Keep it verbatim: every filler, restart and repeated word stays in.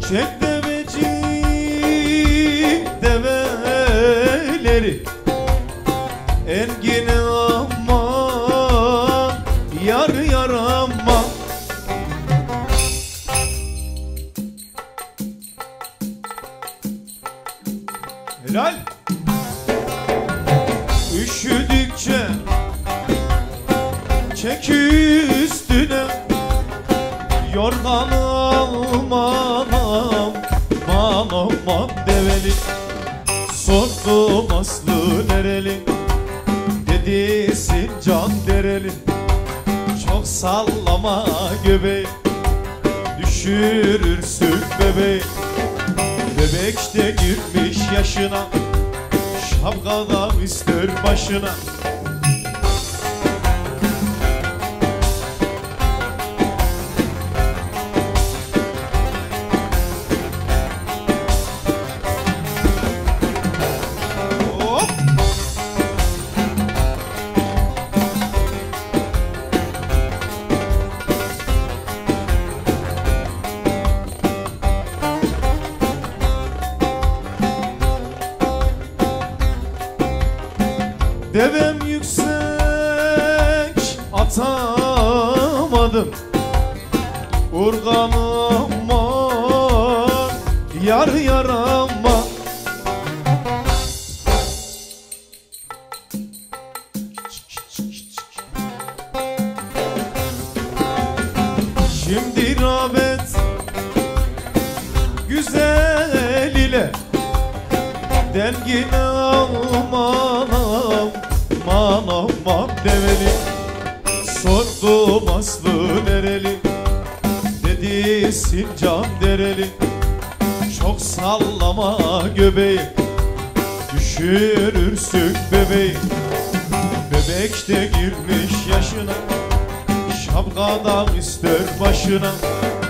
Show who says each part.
Speaker 1: Çek deveci develeri, Engin aman yar yar aman. Helal. Üşüdükçe çek üstüne, yorgan alman aman aman develi. Sordum aslı nereli, dedi Sincan dereli. Çok sallama göbeği, düşürürsün bebeği. Bebek de girmiş yaşına, şapkadan ister başına. Hop! Devem yüksek atamadım, urgan aman yar yar aman. Şimdi rağbet güzel ile dengine alman aman aman develi. Sordum aslı nereli, dedi Sincan dereli. Çok sallama göbeği, düşürürsün bebeği. Bebek de girmiş yaşına, şapkadan ister başına.